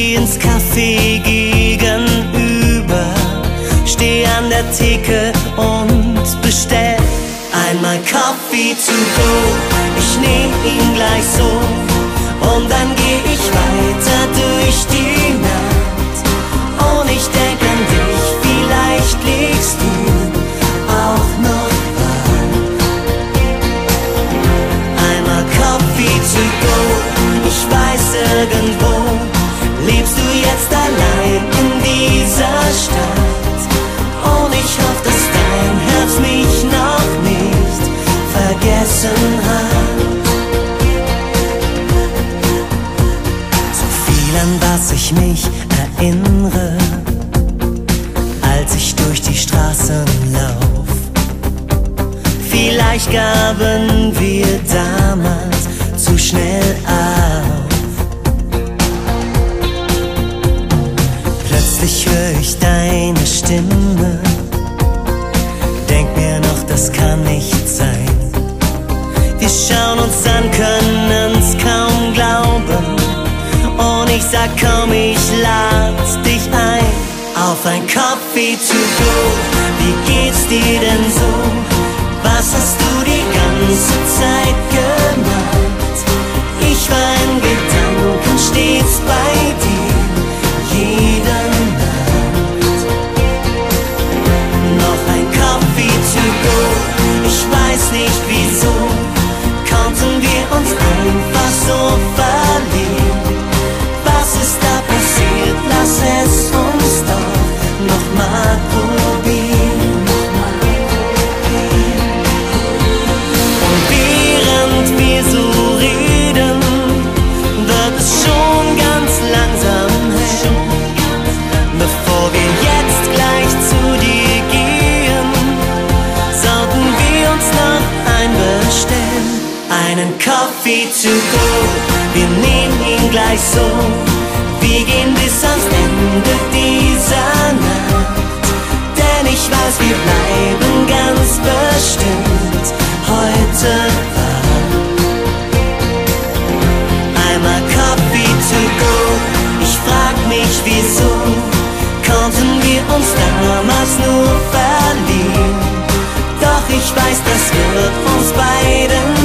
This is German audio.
Geh ins Café gegenüber, steh an der Theke und bestell einmal Coffee to go. Ich nehm ihn gleich so und dann geh ich weiter durch die Nacht. Und ich denk an dich, vielleicht liegst du auch noch wach. Einmal Coffee to go. Ich weiß, irgendwo lebst du jetzt allein in dieser Stadt. Und ich hoffe, dass dein Herz mich noch nicht vergessen hat. So viel, an was ich mich erinnere, als ich durch die Straßen lauf. Vielleicht gaben wir damals zu schnell auf. Plötzlich höre ich deine Stimme, denk mir noch, das kann nicht sein. Wir schauen uns an, können's kaum glauben. Und ich sag, komm, ich lad dich ein auf ein Coffee to go. Wie geht's dir denn so? Was hast du die ganze Zeit gemacht? Ich war in Gedanken stets bei dir, jede Nacht. Noch ein Coffee to go. Ich weiß nicht wieso, konnten wir uns einfach so verlieben. Was ist da passiert? Lass es uns doch nochmal probieren. Und während wir so reden, wird es schon ganz langsam hell. Bevor wir jetzt gleich zu dir gehen, sollten wir uns noch einbestellen. Einen Coffee to go, wir nehmen ihn gleich so. Wir gehen bis ans Ende dieser Nacht, denn ich weiß, wir bleiben ganz bestimmt heute wach. Einmal Coffee to go, ich frag mich wieso, konnten wir uns damals nur verlieren. Doch ich weiß, das wird uns beiden